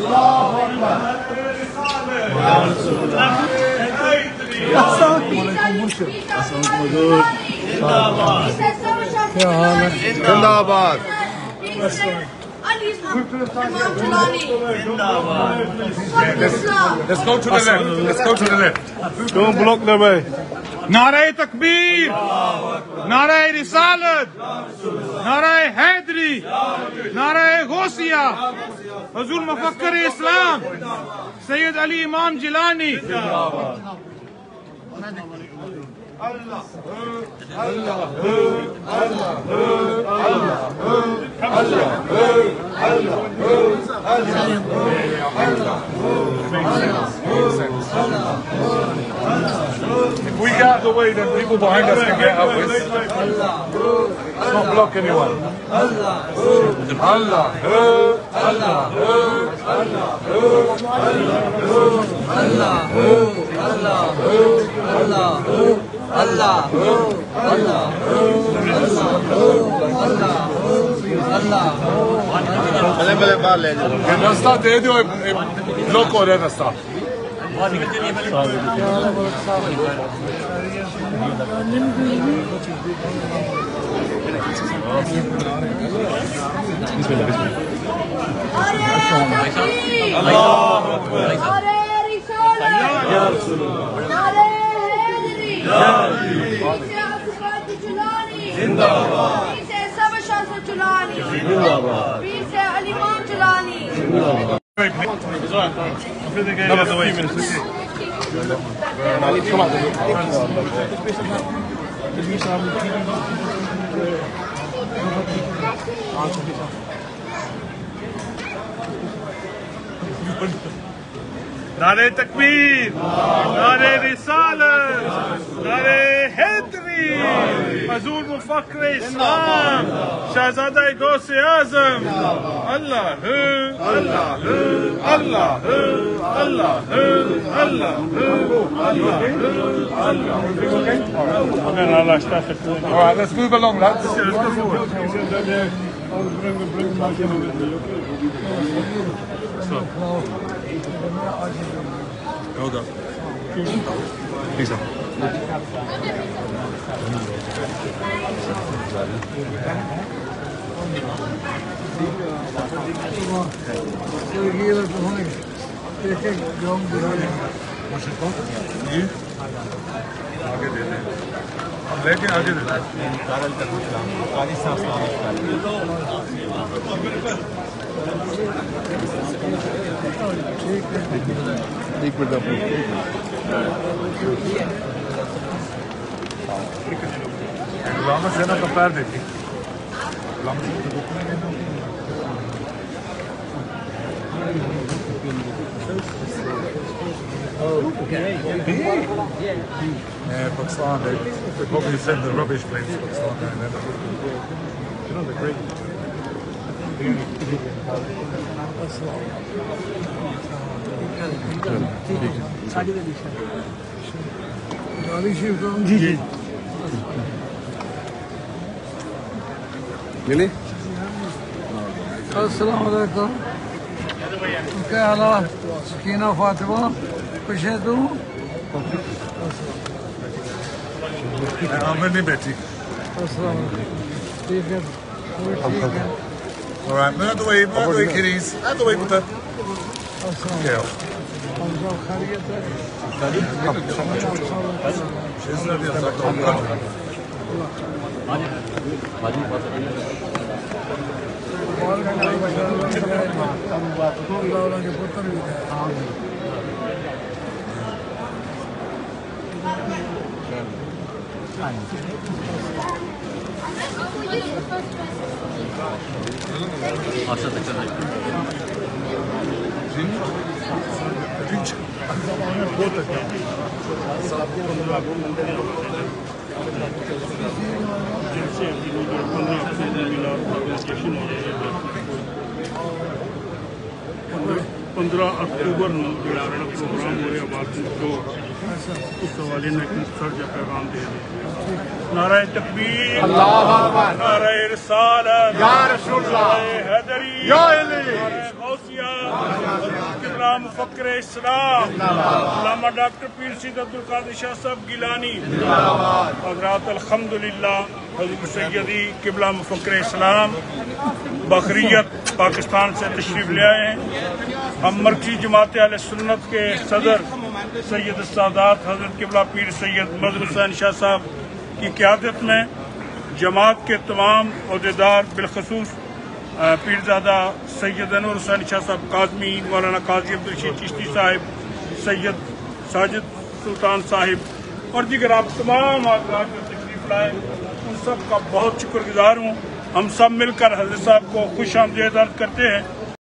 क्या हाल है? जिंदाबाद। Let's go to the left. Let's go to the left. Don't block the way. नारे तकबीर, नारे रिसालत, नारे हैदरी, नारे गौसिया, हुजूर मुफक्किर इस्लाम सैयद अली इमाम Jilani. If we get out of the way, then people behind us can get out. Let's not block anyone. Allah, Allah, non sta dentro e blocco ora sta. नारे तकबीर, नारे रिसालत, नारे हैदरी, हुजूर मुफक्किर इस्लाम शहजादा गौसे आज़म। अल्लाह अल्लाह अल्लाह अल्लाह अल्लाह अल्लाह। All right, let's move along, lads. Let's go forward. Hold up. Please up. आगे दे दे, हम लेके आगे दे दे। एक मिनट गुलाम सेना का पैर देखिए। Pakistan, they probably send the rubbish planes to Pakistan down there. You know, they're great. Really? अस्सलाम वालेकुम। क्या हाल है? सकीना फातिमा खुश है तू? मैं नहीं बैठी। अस्सलाम ठीक है, ठीक है। All right, move out the way, kiddies. Out the way, puta. Yeah. पंद्रह अक्टूबर को प्रोग्राम हो रहा बात तो उस हवाले ने सर्जा पैगाम दे दिया। नारे तकबीर, नारे रिसालत, नारे हैदरी, नारे गौसिया। किबला मुफक्किर इस्लाम अल्लामा डॉक्टर पीर सैयद अब्दुल कादिर शाह साहब गिलानी हज़रात अल्हम्दुलिल्लाह हज़रत सैयदी किबला मुफक्किर इस्लाम बकरियत पाकिस्तान से तशरीफ ले आए हैं। हम मरकज़ी जमात अहले सुन्नत के सदर सैयद सादात हज़रत किबला पीर सैयद मजहर हुसैन शाह साहब की क़यादत में जमात के तमाम अहदेदार बिलखसूस पीरजादा सैयद अनवर हुसैन शाह साहब काज़मी, मौलाना काजी अब्दुल रशीद चिश्ती साहिब, सैयद साजिद सुल्तान साहिब और दीगर आप तमाम आदरात जो तशरीफ लाए उन सब का बहुत शुक्रगुजार हूँ। हम सब मिलकर हज़रत साहब को खुश आमदीद अर्ज़ करते हैं।